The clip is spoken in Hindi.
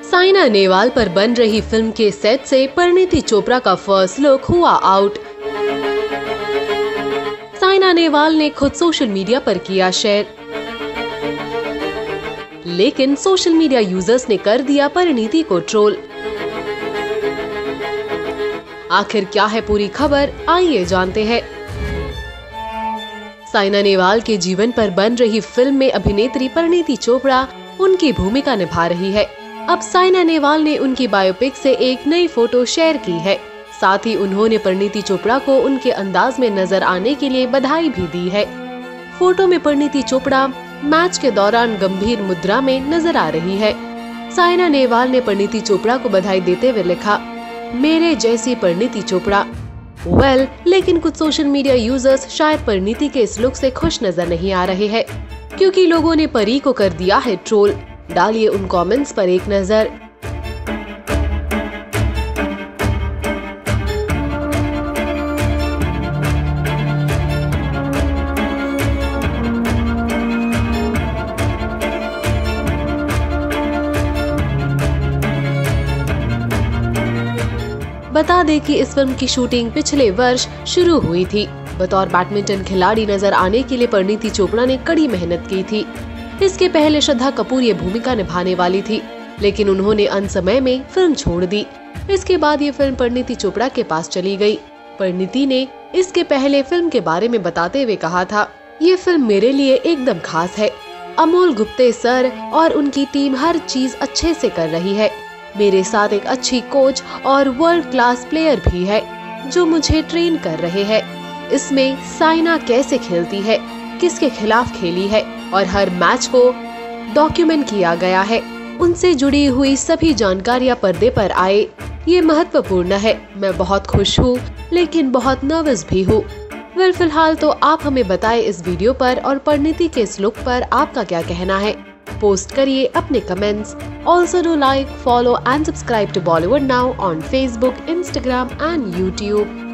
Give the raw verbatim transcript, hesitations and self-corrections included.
साइना नेहवाल पर बन रही फिल्म के सेट से परिणीति चोपड़ा का फर्स्ट लुक हुआ आउट। साइना नेहवाल ने खुद सोशल मीडिया पर किया शेयर, लेकिन सोशल मीडिया यूजर्स ने कर दिया परिणीति को ट्रोल। आखिर क्या है पूरी खबर, आइए जानते हैं। साइना नेहवाल के जीवन पर बन रही फिल्म में अभिनेत्री परिणीति चोपड़ा उनकी भूमिका निभा रही है। अब साइना नेहवाल ने उनकी बायोपिक से एक नई फोटो शेयर की है। साथ ही उन्होंने परिणीति चोपड़ा को उनके अंदाज में नजर आने के लिए बधाई भी दी है। फोटो में परिणीति चोपड़ा मैच के दौरान गंभीर मुद्रा में नजर आ रही है। साइना नेहवाल ने परिणीति चोपड़ा को बधाई देते हुए लिखा, मेरे जैसी परिणीति चोपड़ा। वेल well, लेकिन कुछ सोशल मीडिया यूजर्स शायद परिणीति के इस लुक से खुश नजर नहीं आ रहे हैं, क्योंकि लोगों ने परी को कर दिया है ट्रोल। डालिए उन कमेंट्स पर एक नजर। बता दें कि इस फिल्म की शूटिंग पिछले वर्ष शुरू हुई थी। बतौर बैडमिंटन खिलाड़ी नजर आने के लिए परिणीति चोपड़ा ने कड़ी मेहनत की थी। इसके पहले श्रद्धा कपूर ये भूमिका निभाने वाली थी, लेकिन उन्होंने अंत समय में फिल्म छोड़ दी। इसके बाद ये फिल्म परिणीति चोपड़ा के पास चली गई। परिणीति ने इसके पहले फिल्म के बारे में बताते हुए कहा था, ये फिल्म मेरे लिए एकदम खास है। अमोल गुप्ते सर और उनकी टीम हर चीज अच्छे से कर रही है। मेरे साथ एक अच्छी कोच और वर्ल्ड क्लास प्लेयर भी है जो मुझे ट्रेन कर रहे हैं। इसमें साइना कैसे खेलती है, किसके खिलाफ खेली है और हर मैच को डॉक्यूमेंट किया गया है। उनसे जुड़ी हुई सभी जानकारियां पर्दे पर आए। ये महत्वपूर्ण है। मैं बहुत खुश हूँ, लेकिन बहुत नर्वस भी हूँ। वेल फिलहाल तो आप हमें बताएं इस वीडियो पर और परिणीति के इस लुक पर आपका क्या कहना है। पोस्ट करिए अपने comments. Also do like, follow and subscribe to Bollywood now on Facebook, Instagram and YouTube.